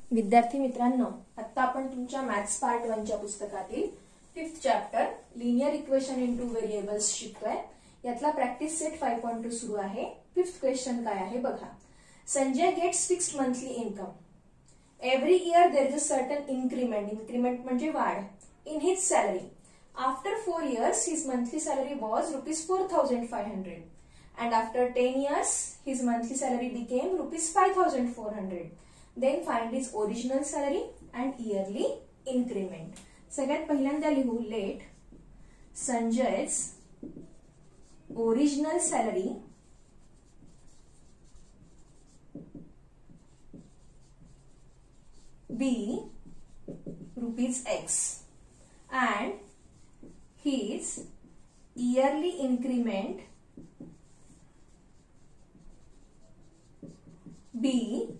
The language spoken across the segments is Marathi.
विद्यार्थी मित्रांनो, आता आपण तुमच्या मॅथ्स पार्ट 1 च्या पुस्तकातील 5th chapter linear equation in two variables शिकतोय. यातला प्रॅक्टिस सेट 5.2 सुरू आहे. 5th क्वेश्चन काय आहे बघा. Sanjay gets fixed monthly income. Every year there is a certain increment. Increment म्हणजे वाढ in his salary. After 4 years his monthly salary was ₹4,500 and after 10 years his monthly salary became ₹5,400. Then find his original salary and yearly increment. सगळ्यात पहिल्यांदा लिहू let Sanjay's original salary be ₹X and his yearly increment be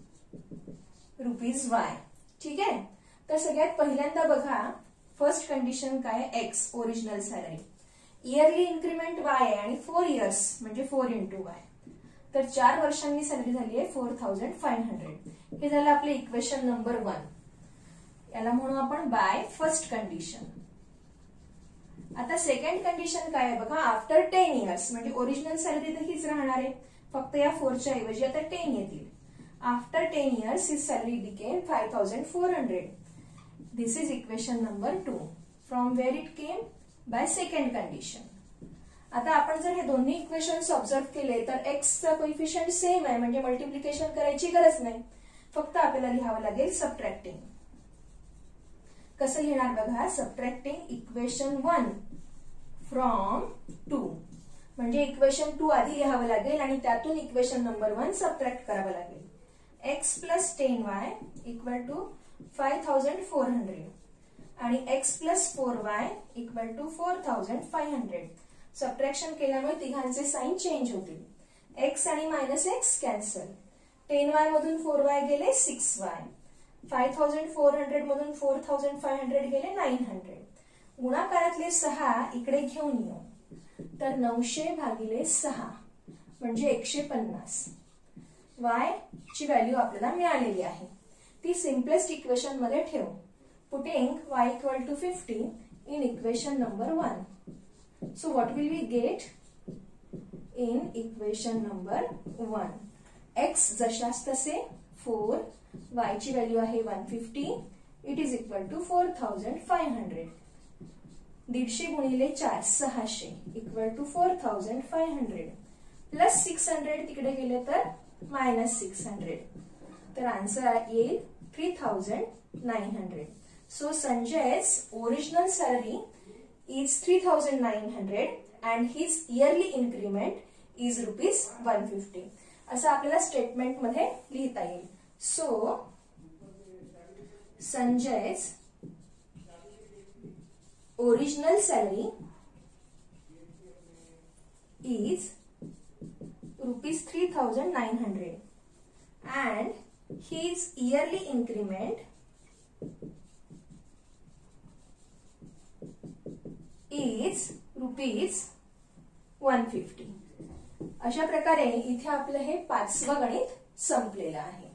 ₹Y. ठीक आहे. तर सगळ्यात पहिल्यांदा बघा फर्स्ट कंडिशन काय X original salary, yearly increment Y आहे आणि 4 years म्हणजे 4 into Y. तर 4 वर्षांनी सॅलरी झाली आहे 4,500. हे झालं आपले इक्वेशन नंबर 1. याला म्हणू आपण बाय फर्स्ट कंडिशन. आता सेकंड कंडिशन काय आहे बघा. आफ्टर 10 years म्हणजे ओरिजिनल सॅलरी तर हीच राहणार आहे, फक्त या 4 च्या ऐवजी आता 10 येतील. After 10 years, his salary became 5,400. This is equation number 2. From where it came? By second condition. आता आपण जर हे दोन्ही इक्वेशन्स ऑब्झर्व केले तर x चा कोएफिशियंट सेम आहे, म्हणजे मल्टिप्लिकेशन करायची गरज नाही, फक्त आपल्याला लिहावं लागेल सबट्रॅक्टिंग. कसं लिहिणार बघा. सबट्रॅक्टिंग इक्वेशन 1 फ्रॉम 2 म्हणजे इक्वेशन 2 आधी लिहावं लागेल आणि त्यातून इक्वेशन नंबर 1 सबट्रॅक्ट करावं लागेल. x plus 10y equal to 5,400 आणि x plus 4y equal to 4,500. Subtraction केल्यामुळे तिघांचे साइन चेंज होतील. x आणि -x कॅन्सल. 10y मधून 4y गेले 6y. 5,400 मधून 4,500 गेले 900. गुणाकारातले 6 इकडे घेऊन येऊ तर 900 भागिले 6 म्हणजे 150. y ची व्हॅल्यू आपल्याला मिळालेली आहे. ती सिम्पलेस्ट इक्वेशन मध्ये ठेवू. Putting y equal to 50 in equation number 1. So what will we get in equation number 1? x जशास तसे 4, y ची व्हॅल्यू आहे 150. It is equal to 4,500. 150 गुणिले 4 600 इक्वल टू 4,500 प्लस 600 तिकडे गेले तर -600. तर आन्सर येईल 3,900. So Sanjay's original salary is 3,900 and his yearly increment is ₹150. असं आपल्याला स्टेटमेंट मध्ये लिहिता येईल. So Sanjay's original salary is ₹3,900 and his yearly increment is ₹150. अशा प्रकारे इथे आपलं हे 5वं गणित संपलेलं आहे.